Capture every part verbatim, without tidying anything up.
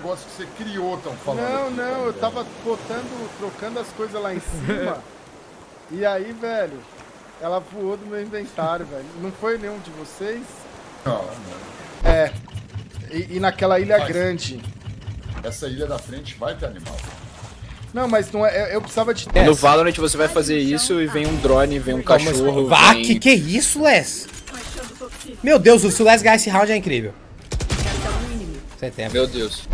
negócio que você criou, tão falando. Não, aqui, não, tá eu tava botando, trocando as coisas lá em cima. E aí, velho, ela voou do meu inventário, velho. Não foi nenhum de vocês? Não, não. É. E, e naquela ilha Mas, grande. Essa ilha da frente vai ter animal. Não, mas não é, eu precisava de... É. No Valorant você vai fazer isso e vem um drone, vem um cachorro, Vá, vem... que que é isso, Les? Meu Deus, se o Les ganhar esse round é incrível. Setembro. Meu Deus.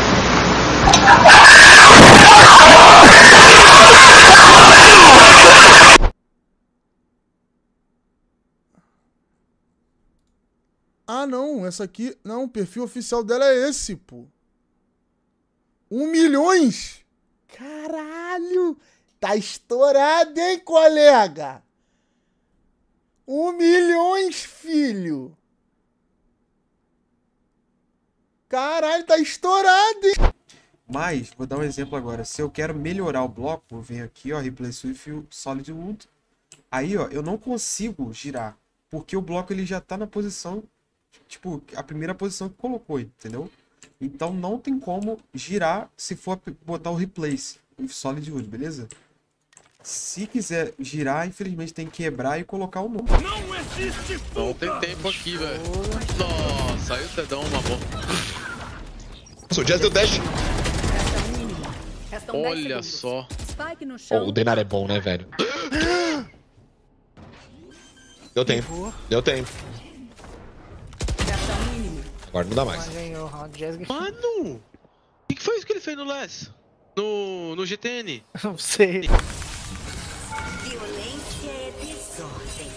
Ah, não, essa aqui... Não, o perfil oficial dela é esse, pô. Um milhões? Caralho! Tá estourado, hein, colega? Um milhões, filho! Caralho, tá estourado, hein? Mas, vou dar um exemplo agora. Se eu quero melhorar o bloco, eu venho aqui, ó, Replace with Solid Wood. Aí, ó, eu não consigo girar. Porque o bloco, ele já tá na posição... Tipo, a primeira posição que colocou, entendeu? Então não tem como girar se for botar o Replace with Solid Wood, beleza? Se quiser girar, infelizmente tem que quebrar e colocar o nome. Não existe fuga. Não tem tempo aqui, velho. Nossa, aí você dá uma boa. O Jazz deu dash. Olha só. Oh, o Denar é bom, né, velho? Deu tempo. Deu tempo. Agora não dá mais. Mano! O que, que foi isso que ele fez no Les? No, no G T N? Não sei. Violência é desordem.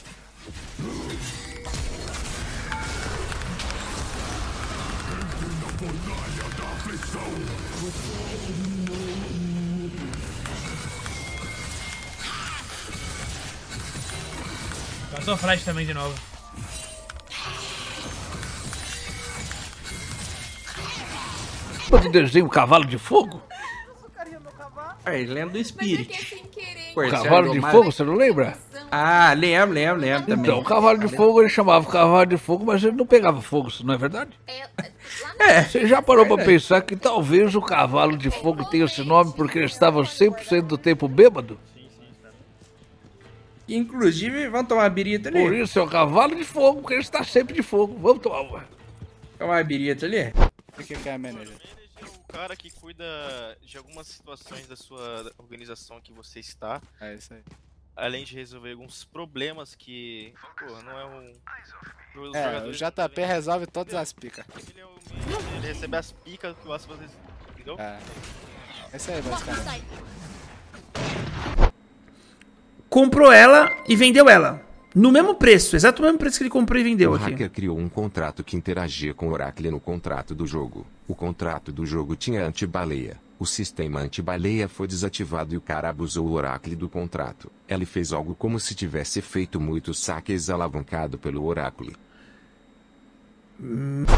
Passou flash também de novo. De desenho Cavalo de Fogo? É, lembro do Spirit. O Cavalo de Fogo, você não lembra? Ah, lembro, lembro, lembro também. Então, o Cavalo de Fogo ele chamava Cavalo de Fogo, mas ele não pegava fogo, isso não é verdade? É. Você já parou pra pensar que talvez o Cavalo de Fogo tenha esse nome porque ele estava cem por cento do tempo bêbado? Inclusive, vamos tomar uma birita ali? Por isso é o Cavalo de Fogo, porque ele está sempre de fogo. Vamos tomar uma. Tomar uma birita ali? O que que é, manager? O cara que cuida de algumas situações da sua organização que você está. É isso aí. Além de resolver alguns problemas que, pô, não é um... É, o J P resolve todas as picas. Ele, é o, ele recebe as picas que o Aço vocês, entendeu? É. É isso aí, basicamente. Comprou ela e vendeu ela. No mesmo preço, exato o mesmo preço que ele comprou e vendeu o aqui. O hacker criou um contrato que interagia com o Oracle no contrato do jogo. O contrato do jogo tinha anti-baleia. O sistema anti-baleia foi desativado e o cara abusou o Oracle do contrato. Ele fez algo como se tivesse feito muitos saques alavancado pelo Oracle. Hum.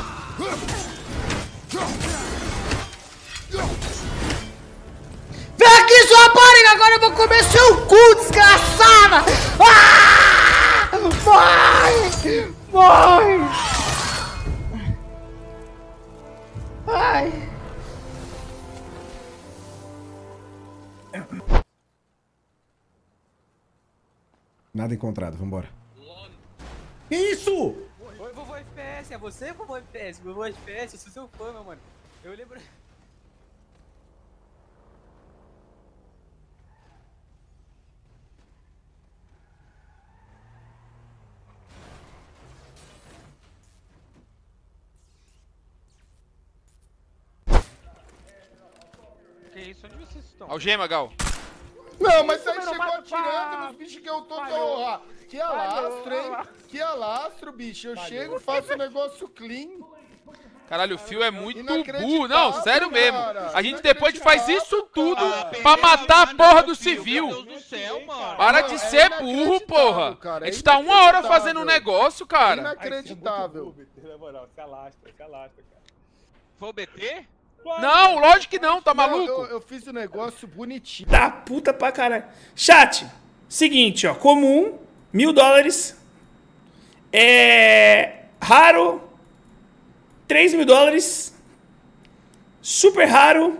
Vem aqui, sua pânica! Agora eu vou comer seu cu, desgraçada! Ah! Morre! Morre! Ai! Nada encontrado, vambora. Que isso? Oi, vovô F P S, é você, vovô F P S? Vovô F P S, eu sou seu fã, meu mano. Eu lembro... Que isso? Onde vocês estão? Algema, Gal. Não, mas aí chegou atirando nos bichos que eu tô honra. Que alastro, hein? Que alastro, bicho. Eu chego e faço um negócio clean. Caralho, o Fio é muito burro. Não, sério mesmo. A gente depois faz isso tudo pra matar a porra do civil. Meu Deus do céu, mano. Para de ser burro, porra. A gente tá uma hora fazendo um negócio, cara. Inacreditável. Na moral, se alastra, se alastra, cara. Foi o B T? Não, lógico que não, tá maluco? Eu, eu fiz o um negócio bonitinho. Da puta pra caralho. Chat, seguinte, ó. Comum, mil dólares. É... Raro, três mil dólares. Super raro,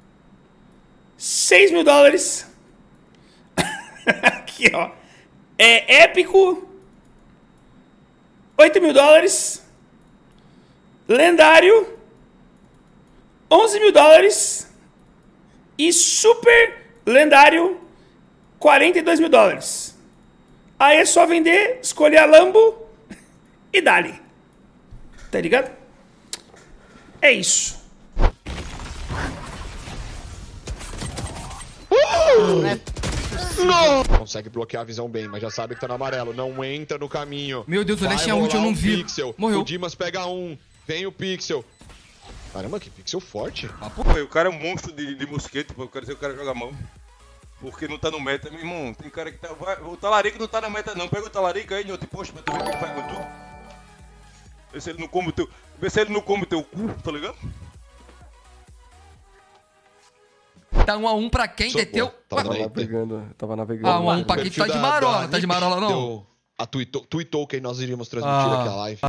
seis mil dólares. Aqui, ó. É épico, oito mil dólares. Lendário, onze mil dólares. E super lendário, quarenta e dois mil dólares. Aí é só vender, escolher a Lambo e dali. Tá ligado? É isso. Uh! Não! Consegue bloquear a visão bem, mas já sabe que tá no amarelo. Não entra no caminho. Meu Deus, o Alex tinha ult, eu não vi. Pixel. Morreu. O Dimas pega um. Vem o Pixel. Caramba, que pixel forte. Ah, pô, o cara é um monstro de, de mosquete, pô. Eu quero dizer que o cara joga mão. Porque não tá no meta, meu irmão. Tem cara que tá. Vai, o Talarico não tá na meta, não. Pega o Talarico aí, não te posto pra tu ver o que ele faz com tu. Vê se ele não come o teu. Vê se ele não come o teu cu, tá ligado? Tá um a um pra quem, Deteu? Tava navegando, tava navegando. Ah, um a um pra quem tá de marola, tá de marola não? Deu, a tweetou, tweetou que nós iríamos transmitir ah. aqui a live.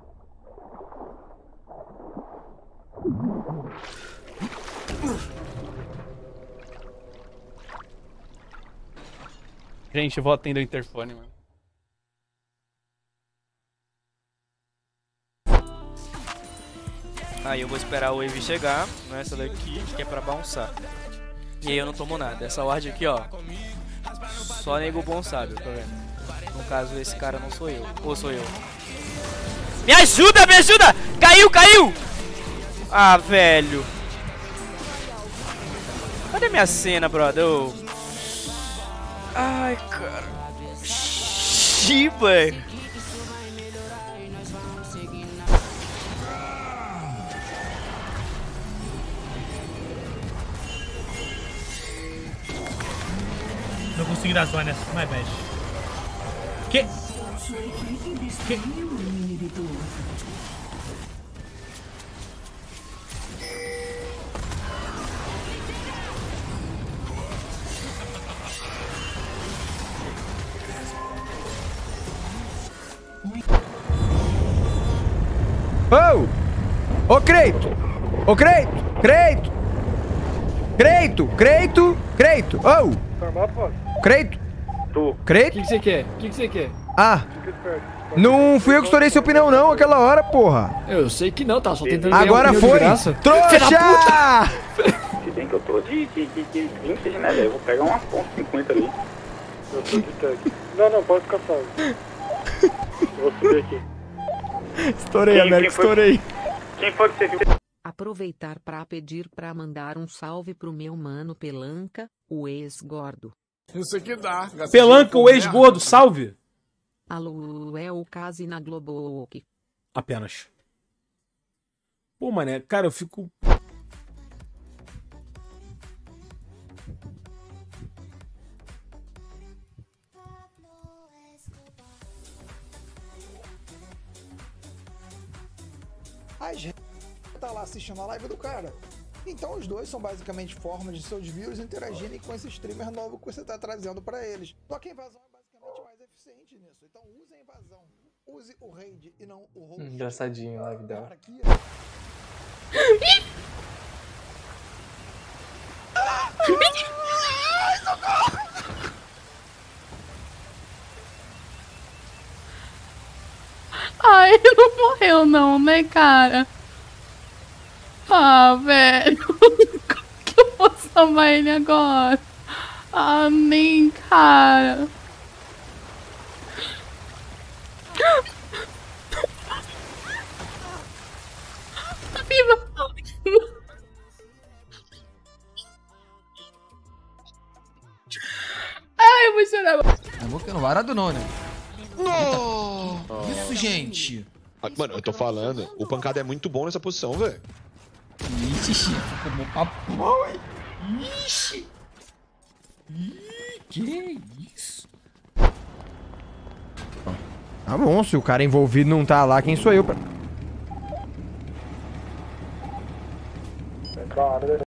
Gente, eu vou atender o interfone, mano. Aí eu vou esperar o Wave chegar, nessa daqui, que é pra bounçar. E aí eu não tomo nada. Essa ward aqui, ó, só nego bom sabe, tá vendo? No caso, esse cara não sou eu. Ou sou eu? Me ajuda, me ajuda! Caiu, caiu! Ah, velho. Cadê minha cena, brother? Oh. Ai, cara. Xiii, velho. Não consegui dar zona, my bad. Que? Que? Ô! Ô, Creito! Ô, Creito! Creito! Creito! Creito! Creito! Ô! Creito? Tu. Creito? O que você quer? O que você quer? Ah! Não fui eu que estourei seu pneu não, aquela hora, porra! Eu sei que não, tá só tentando agora foi! Trouxa! Se bem que eu tô de, de, de, de trinta, né, eu vou pegar uma ponto cinquenta ali. Eu tô de tanque. Não, não, pode ficar salvo. Eu vou subir aqui. Estourei, América, estourei. Quem foi que você viu? Aproveitar para pedir para mandar um salve pro meu mano Pelanca, o ex-gordo. Isso aqui dá. Pelanca, o ex-gordo, salve! Alô, é o Case na Globo. Apenas. Pô, mané, cara, eu fico... A gente tá lá assistindo a live do cara. Então os dois são basicamente formas de seus views interagirem com esse streamer novo que você tá trazendo pra eles. Só que a invasão é basicamente mais eficiente nisso. Então use a invasão. Use o raid e não o host. Engraçadinho a live dela. Aqui... Ai, ele não morreu não, né, cara? Ah, velho. Como que eu vou salvar ele agora? Ah, nem, cara. Tá viva. Ai, eu vou chorar. Não vou não varado não, né? Não! Isso, gente. Ah, mano, eu tô falando, o pancada é muito bom nessa posição, velho. Ixi, ficou bom pra porra. Ixi. Ih, que isso? Tá bom, se o cara envolvido não tá lá, quem sou eu pra...